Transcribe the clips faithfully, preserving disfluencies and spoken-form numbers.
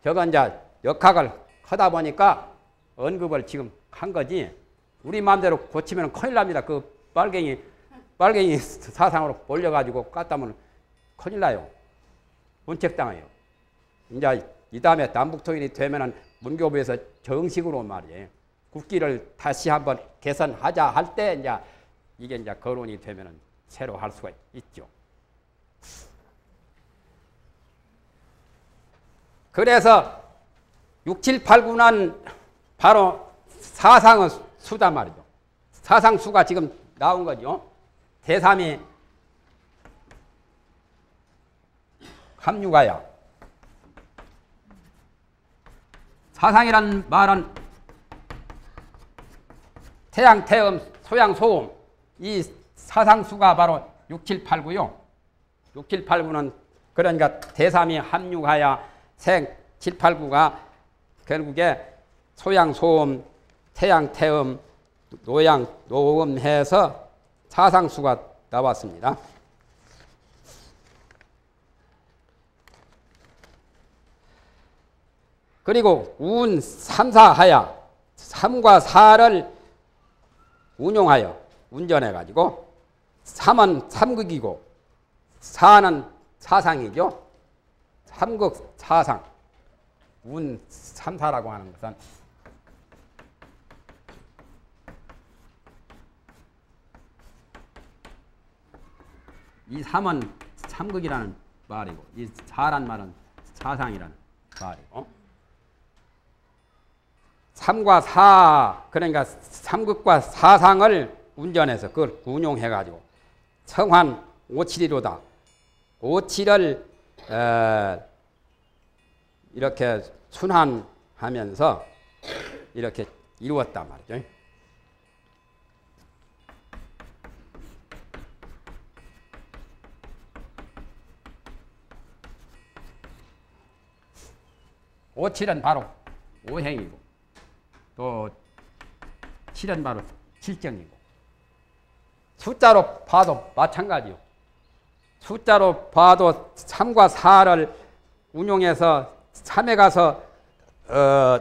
저건 이제 역학을 하다 보니까 언급을 지금 한 거지. 우리 마음대로 고치면 큰일 납니다. 그 빨갱이, 빨갱이 사상으로 몰려가지고 깠다면 큰일 나요. 문책당해요. 이제 이 다음에 남북통일이 되면은 문교부에서 정식으로 말이에요. 국기를 다시 한번 개선하자 할 때 이제 이게 이제 거론이 되면은 새로 할 수가 있죠. 그래서 육, 칠, 팔, 구는 바로 사상의 수단 말이죠. 사상수가 지금 나온 거죠. 대삼이 합류가야. 사상이란 말은 태양, 태음, 소양, 소음 이 사상수가 바로 육, 칠, 팔, 구요. 육, 칠, 팔, 구는 그러니까 대삼이 합류하여 생, 칠, 팔, 구가 결국에 소양, 소음, 태양, 태음, 노양, 노음 해서 사상수가 나왔습니다. 그리고 운, 삼사하야 삼과 사를 운용하여 운전해가지고 삼은 삼극이고 사는 사상이죠. 삼극 사상. 운, 삼사라고 하는 것은 이 삼은 삼극이라는 말이고 이 사란 말은 사상이라는 말이고 삼과 사 그러니까 삼극과 사상을 운전해서 그걸 운용해가지고 성환 오칠이로다. 오칠을 에, 이렇게 순환하면서 이렇게 이루었단 말이죠. 오칠은 바로 오행이고 또 칠은 바로 칠정이고 숫자로 봐도 마찬가지요. 숫자로 봐도 삼과 사를 운용해서 삼에 가서 어,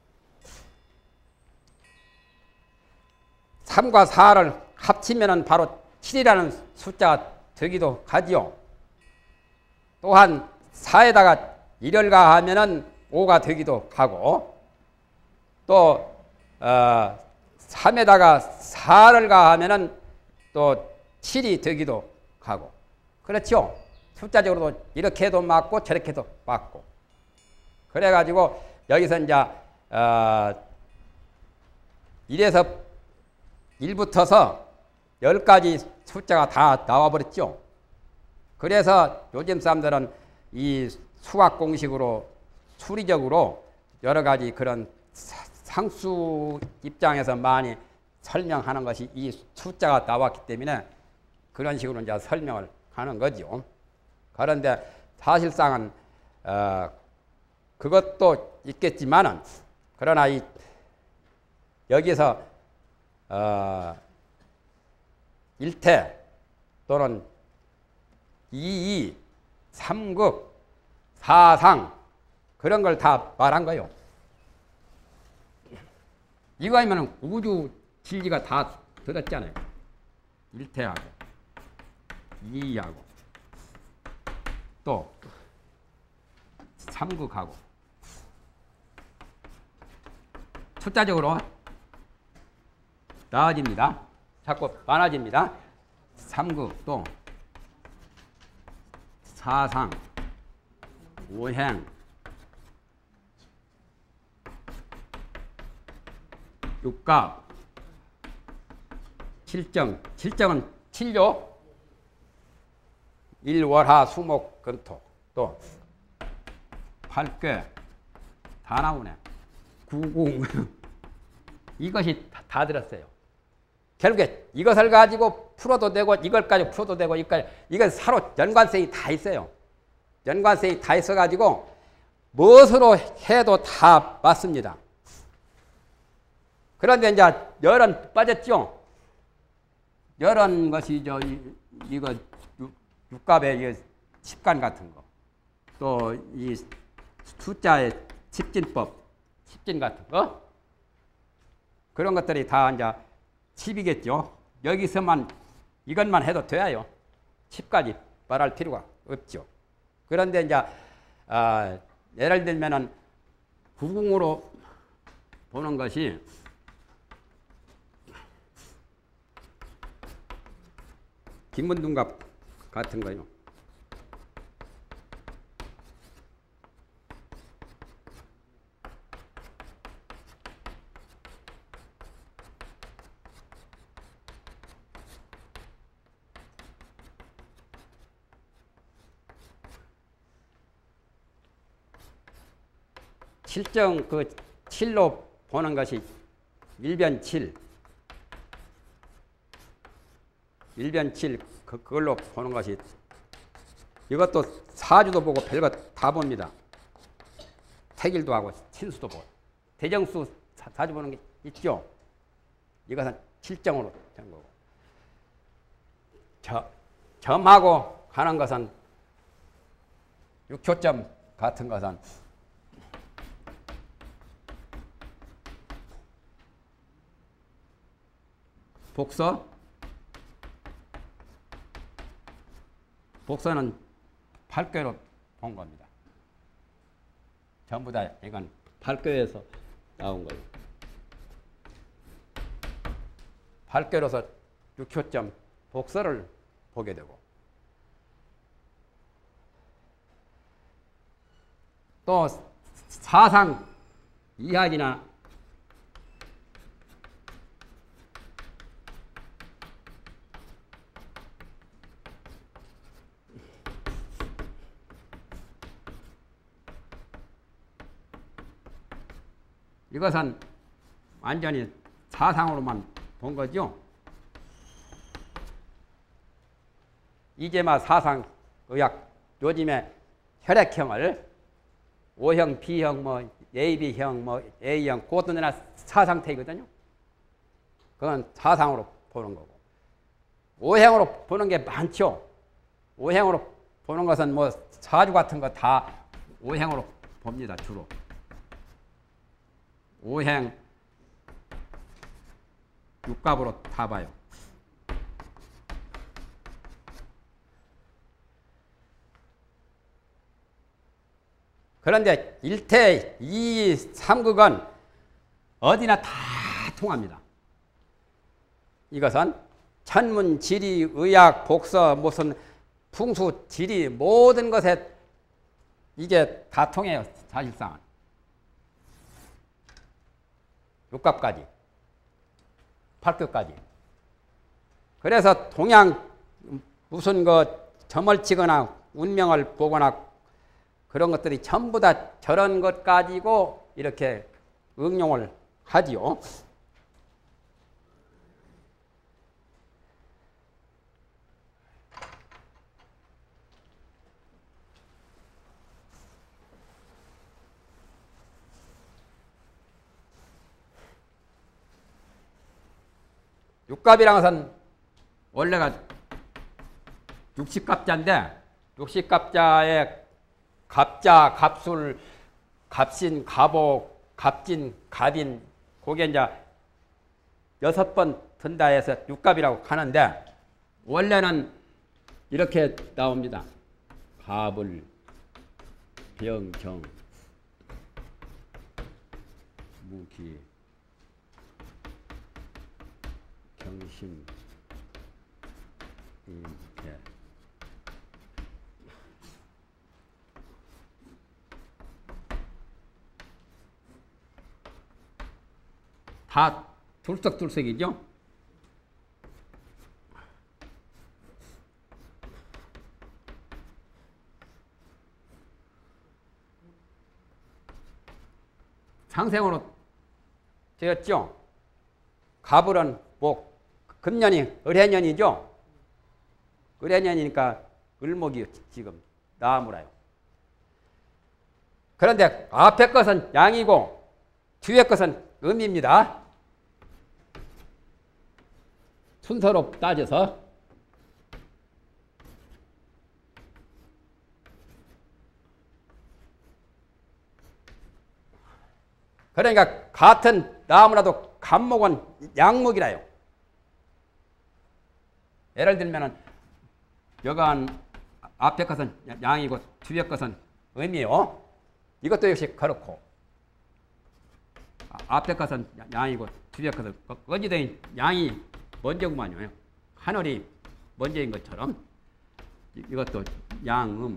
삼과 사를 합치면 바로 칠이라는 숫자가 되기도 하지요. 또한 사에다가 일을 가하면 오가 되기도 하고 또 어, 삼에다가 사를 가하면 또 칠이 되기도 하고 그렇죠. 숫자적으로도 이렇게 해도 맞고 저렇게 해도 맞고 그래가지고 여기서 이제 어, 일에서 일부터서 열까지 숫자가 다 나와버렸죠. 그래서 요즘 사람들은 이 수학 공식으로 수리적으로 여러 가지 그런 상수 입장에서 많이 설명하는 것이 이 숫자가 나왔기 때문에 그런 식으로 이제 설명을 하는 거죠. 그런데 사실상은 어, 그것도 있겠지만은 그러나 이 여기서 어, 일태 또는 이이, 삼극, 사상 그런 걸 다 말한 거요. 이거 하면 우주 진리가 다 들었잖아요. 일태하고 이이하고 또 삼극하고 숫자적으로 나아집니다. 자꾸 많아집니다. 삼극 또 사상, 오행, 육갑, 칠정. 칠정은 칠요. 일월하 수목 금토 또 팔괴 다 나오네. 구궁 이것이 다, 다 들었어요. 결국에 이것을 가지고 풀어도 되고 이걸 가지고 풀어도 되고 이걸 이건 서로 연관성이 다 있어요. 연관성이 다 있어가지고 무엇으로 해도 다 맞습니다. 그런데 이제 열은 빠졌죠. 열은 것이 저 이거 육갑의 이 십간 같은 거, 또 이 숫자의 칩진법, 칩진 같은 거 그런 것들이 다 이제 칩이겠죠. 여기서만 이것만 해도 돼요. 칩까지 말할 필요가 없죠. 그런데 이제 아, 예를 들면은 구궁으로 보는 것이 김문둔갑 같은 거요. 칠정 그 칠로 보는 것이 일변칠, 일변칠 그, 그걸로 보는 것이 이것도 사주도 보고 별거 다 봅니다. 태길도 하고 친수도 보고 대정수 사, 사주 보는 게 있죠. 이것은 칠정으로 된 거고 저, 점하고 하는 것은 육효점 같은 것은 복서, 복서는 팔괘로 본 겁니다. 전부 다 이건 팔괘에서 나온 거예요. 팔괘로서 육효점 복서를 보게 되고 또 사상 이하이나 이것은 완전히 사상으로만 본 거죠. 이제마 사상 의학 요즘에 혈액형을 O형, B형, 뭐 에이비형, 뭐 A형 그것도 내나 사상태이거든요. 그건 사상으로 보는 거고 O형으로 보는 게 많죠. O형으로 보는 것은 뭐 사주 같은 거 다 O형으로 봅니다. 주로. 오행 육갑으로 다 봐요. 그런데 일태, 이, 삼극은 어디나 다 통합니다. 이것은 천문, 지리, 의학, 복서, 무슨 풍수, 지리 모든 것에 이게 다 통해요. 사실상은. 육갑까지, 팔급까지. 그래서 동양 무슨 그 점을 치거나 운명을 보거나 그런 것들이 전부 다 저런 것 가지고 이렇게 응용을 하지요. 육갑이라는 것은 원래가 육십갑자인데 육십갑자의 갑자, 갑술, 갑신, 갑옥, 갑진, 갑인 그게 이제 여섯 번 든다 해서 육갑이라고 하는데 원래는 이렇게 나옵니다. 갑을, 병정, 무기, 경심, 이렇게 다 둘석둘석이죠. 상생으로 되었죠. 갑을은 뭐 금년이 을해년이죠. 을해년이니까 을목이 지금 나무라요. 그런데 앞에 것은 양이고 뒤에 것은 음입니다. 순서로 따져서 그러니까 같은 나무라도 간목은 양목이라요. 예를 들면은 여간 앞에 것은 양이고 뒤에 것은 음이요. 이것도 역시 그렇고 앞에 것은 양이고 뒤에 것은 어디든 양이 먼저구만요. 하늘이 먼저인 것처럼 이것도 양음.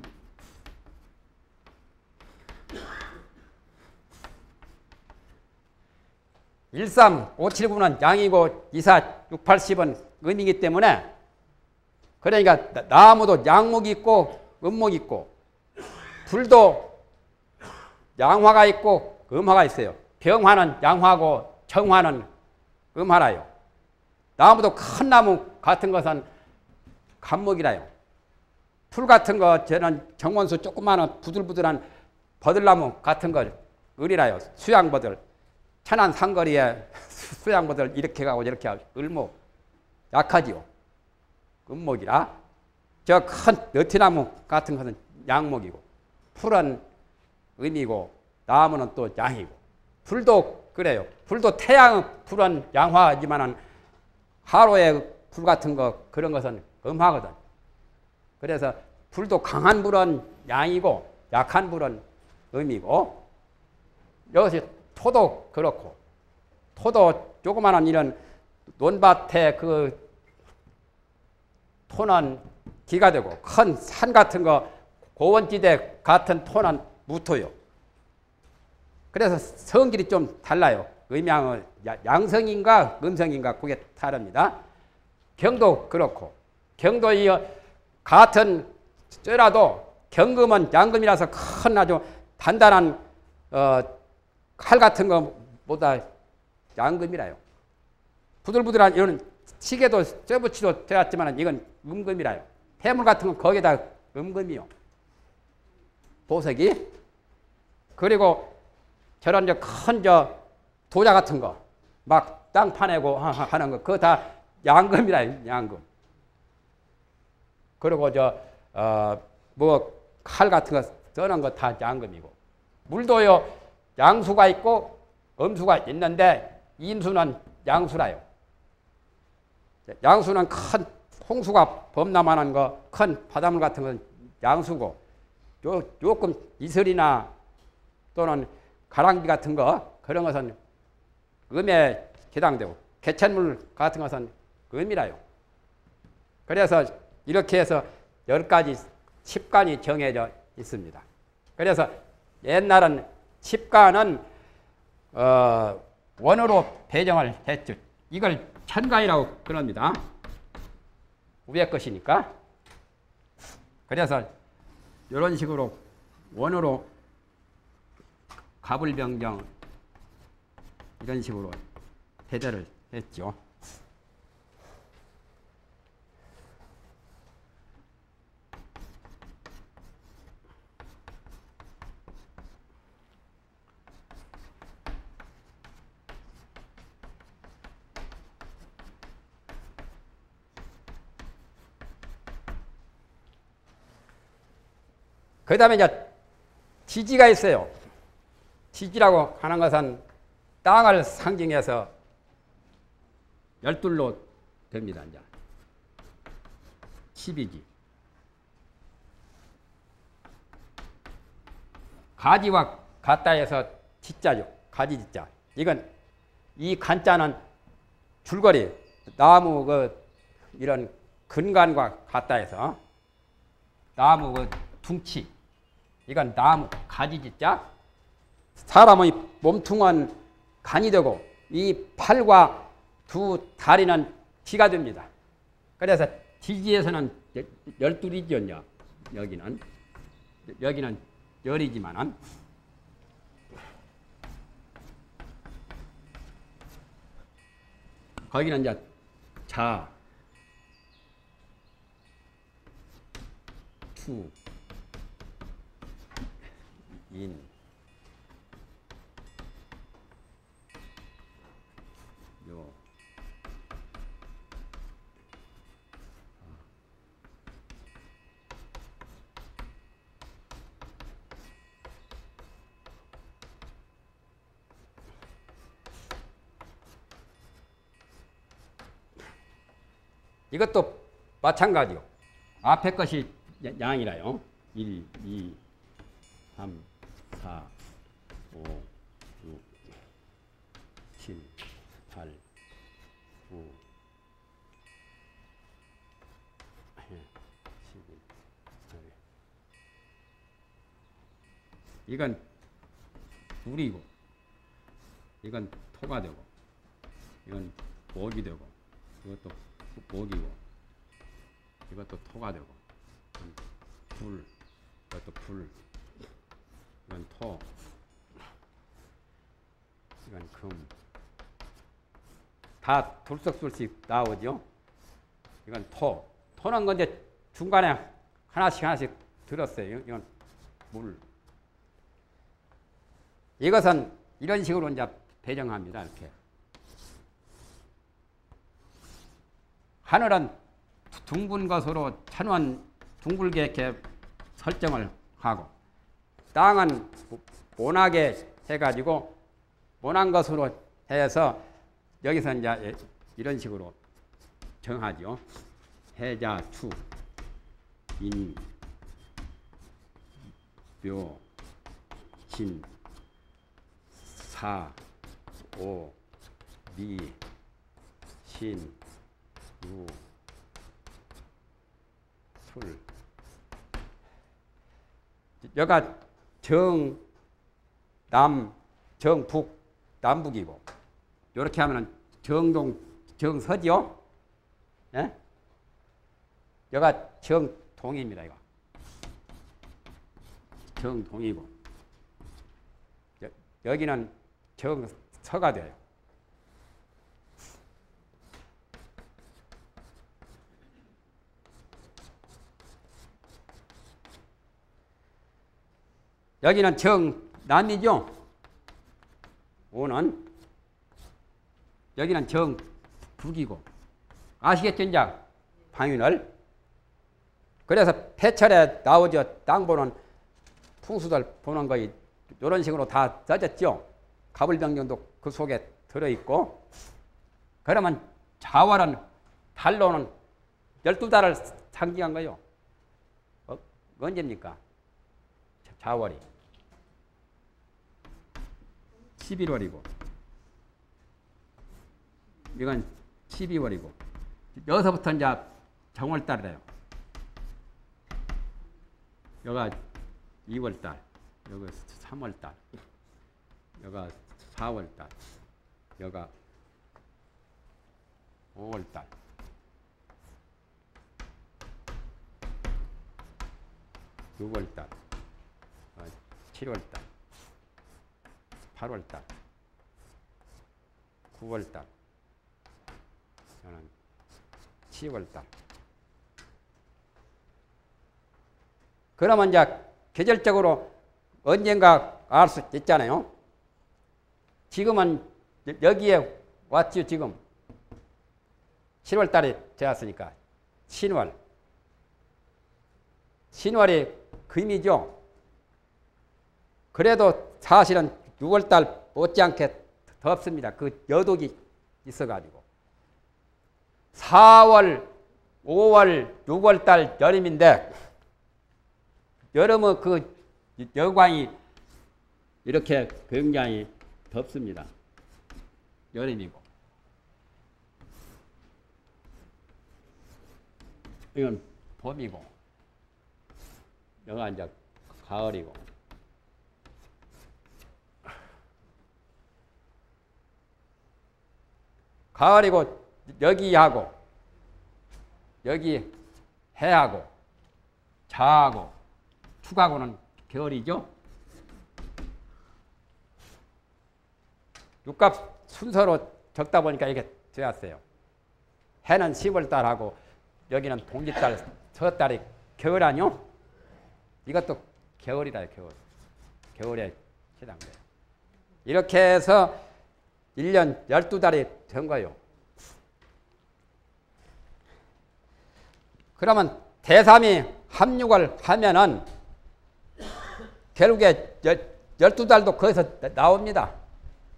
일삼, 오칠구는 양이고 이사, 육팔십은 음이기 때문에 그러니까 나무도 양목이 있고 음목이 있고 불도 양화가 있고 음화가 있어요. 병화는 양화고 정화는 음화라요. 나무도 큰 나무 같은 것은 간목이라요. 풀 같은 거 저는 정원수 조그마한 부들부들한 버들나무 같은 거 을이라요. 수양버들. 천안 상거리에 수양버들 이렇게 가고 이렇게 하고 을목 약하지요. 음목이라. 저 큰 너티나무 같은 것은 양목이고 풀은 음이고 나무는 또 양이고 불도 그래요. 불도 태양 불은 양화지만은 하루에 불 같은 거 그런 것은 음화거든. 그래서 불도 강한 불은 양이고 약한 불은 음이고 여기서 토도 그렇고 토도 조그마한 이런 논밭에 그 토는 기가 되고 큰 산 같은 거 고원지대 같은 토는 무토요. 그래서 성질이 좀 달라요. 음양은 양성인가 음성인가 그게 다릅니다. 경도 그렇고 경도 이 같은 쇠라도 경금은 양금이라서 큰 아주 단단한 어, 칼 같은 것보다 양금이라요. 부들부들한 이런 시계도 쇠붙이도 되었지만 이건 음금이라요. 해물 같은 건 거기다 음금이요. 보석이. 그리고 저런 큰 저 도자 같은 거 막 땅 파내고 하는 거 그거 다 양금이라요. 양금. 그리고 저 어 뭐 칼 같은 거 써는 거 다 양금이고 물도요 양수가 있고 음수가 있는데 인수는 양수라요. 양수는 큰 홍수가 범람하는 거 큰 바닷물 같은 건 양수고 요 조금 이슬이나 또는 가랑비 같은 거 그런 것은 음에 해당되고 개천물 같은 것은 음이라요. 그래서 이렇게 해서 열 가지 칩간이 정해져 있습니다. 그래서 옛날은 칩간은 어, 원으로 배정을 했죠. 이걸 천간이라고 그럽니다. 위에 것이니까. 그래서 이런 식으로 원으로 갑을병정 이런 식으로 배제를 했죠. 그 다음에 이제 지지가 있어요. 지지라고 하는 것은 땅을 상징해서 열둘로 됩니다. 이제 십이지. 가지와 같다 해서 지자죠. 가지 지자. 이건 이 간자는 줄거리 나무 그 이런 근간과 같다 해서 나무 그 둥치 이건 나무 가지 짓자. 사람의 몸통은 간이 되고 이 팔과 두 다리는 기가 됩니다. 그래서 지지에서는 열둘이죠. 여기는 여기는 열이지만은 거기는 이제 자, 투, 인, 요, 이것도 마찬가지요. 앞에 것이 양이라요. 일, 이, 삼, 사, 오, 육, 칠, 팔, 구, 십일, 십이. 이건 물이고, 이건 토가 되고, 이건 목이 되고, 이것도 목이고, 이것도 토가 되고, 불, 이것도 불, 이건 토, 이건 금. 다 둘석둘씩 나오죠. 이건 토. 토는 건데 중간에 하나씩 하나씩 들었어요. 이건 물. 이것은 이런 식으로 이제 배정합니다. 이렇게. 하늘은 둥근 것으로 천원 둥글게 이렇게 설정을 하고, 땅은 모나게 해가지고 모난 것으로 해서 여기서 이제 이런 식으로 정하죠. 해자, 추, 인, 묘, 진, 사, 오, 미, 신, 유, 술. 여가 정, 남, 정북, 남북이고, 이렇게 하면은 정동, 정서지요? 예? 여가 정동입니다, 이거. 정동이고, 여, 여기는 정서가 돼요. 여기는 정남이죠. 오는. 여기는 정북이고. 아시겠죠, 이제? 방윤을. 그래서 폐철에 나오죠. 땅 보는 풍수들 보는 거 이런 식으로 다 써졌죠. 가불병정도 그 속에 들어있고. 그러면 자월은 달로는 열두 달을 상징한 거예요. 어, 언제입니까? 자월이. 십일월이고. 이건 십이월이고. 여기서부터 이제 정월달이래요. 여기가 이월달, 여기가 삼월달, 여기가 사월달, 여기가 오월달, 육월달, 칠월달, 팔월달, 구월달, 저는 시월달. 그러면 이제 계절적으로 언젠가 알 수 있잖아요. 지금은 여기에 왔죠, 지금. 칠월달에 되었으니까. 신월. 신월이 금이죠. 그래도 사실은 유월달 못지않게 덥습니다. 그 여독이 있어가지고. 사월, 오월, 육월달 여름인데, 여름은 그 여광이 이렇게 굉장히 덥습니다. 여름이고. 이건 봄이고. 여기가 이제 가을이고. 가을이고, 여기하고, 여기 해하고, 자하고, 축하고는 겨울이죠. 육갑 순서로 적다 보니까 이게 되었어요. 해는 시월달하고 여기는 동짓달, 서달이 겨울 아니요? 이것도 겨울이다, 겨울. 겨울에 해당돼요. 이렇게 해서 일 년 열두 달이 된 거예요. 그러면 대삼이 합육을 하면은 결국에 열두 달도 거기서 나옵니다.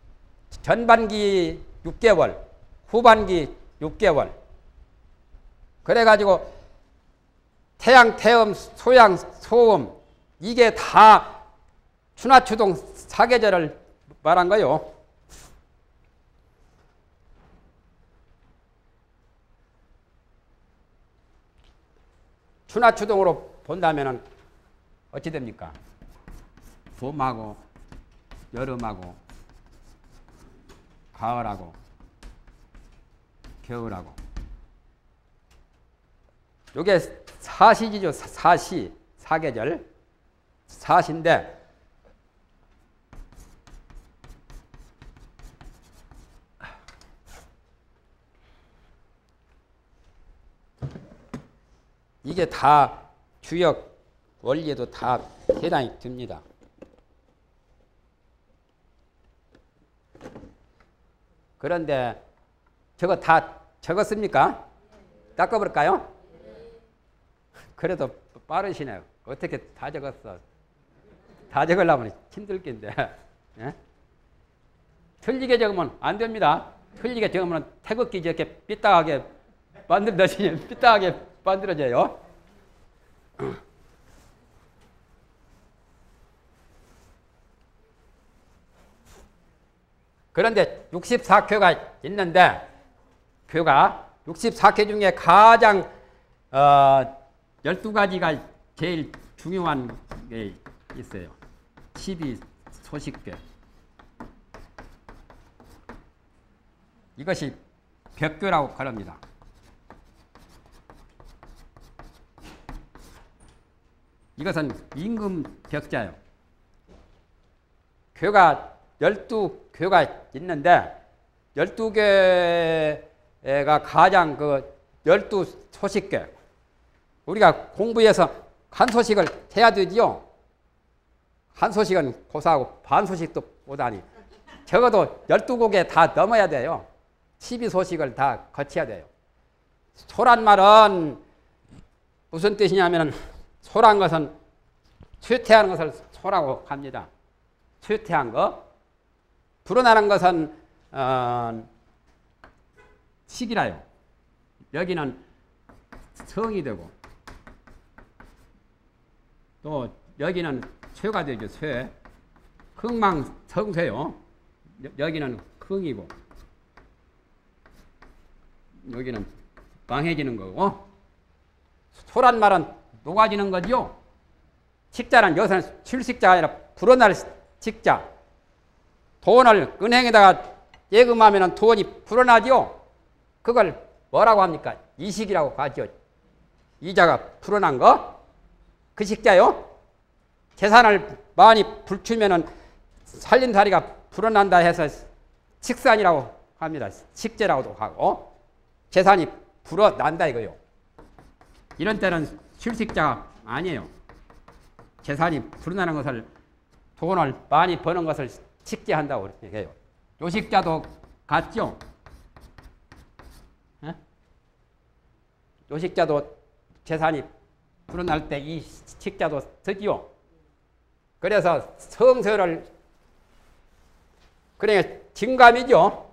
전반기 육 개월, 후반기 육 개월. 그래가지고 태양, 태음, 소양, 소음 이게 다 추나추동 사계절을 말한 거요. 추나추동으로 본다면은 어찌 됩니까? 봄하고 여름하고 가을하고 겨울하고 요게 사시지죠. 사시, 사계절 사시인데 이게 다 주역 원리에도 다 해당이 됩니다. 그런데 저거 다 적었습니까? 닦아볼까요? 그래도 빠르시네요. 어떻게 다 적었어? 다 적으려면 힘들긴데. 예? 틀리게 적으면 안 됩니다. 틀리게 적으면 태극기 이렇게 삐딱하게 만들어지면 삐딱하게 만들어져요. 그런데 육십사 쾌가 있는데 쾌가 육십사 쾌 중에 가장 어, 열두 가지가 제일 중요한 게 있어요. 십이 소식궤. 이것이 벽궤라고 그럽니다. 이것은 임금 벽자예요. 궤가 열두 궤가 있는데 열두 개가 가장 그 열두 소식궤. 우리가 공부해서 한 소식을 해야 되지요. 한 소식은 고사하고 반 소식도 못하니 적어도 열두 곡에 다 넘어야 돼요. 십이 소식을 다 거쳐야 돼요. 소란 말은 무슨 뜻이냐면 소란 것은 쇠퇴하는 것을 소라고 합니다. 쇠퇴한 거. 불어나는 것은 어, 식이라요. 여기는 성이 되고 또 여기는 쇠가 되죠. 쇠. 흥망성쇠요. 여기는 흥이고 여기는 망해지는 거고 소란 말은 녹아지는 거죠. 식자는 여기서는 출식자가 아니라 불어날 식자. 돈을 은행에다가 예금하면 돈이 불어나죠. 그걸 뭐라고 합니까? 이식이라고 하죠. 이자가 불어난 거. 그 식자요. 재산을 많이 불추면은 살림살이가 불어난다 해서 식산이라고 합니다. 식재라고도 하고 재산이 불어난다 이거요. 이런 때는 실식자가 아니에요. 재산이 불어나는 것을 돈을 많이 버는 것을 식재한다고 해요. 요식자도 같죠. 에? 요식자도 재산이 불어날 때 이 식자도 쓰지요. 그래서 성서를 그래 증감이죠.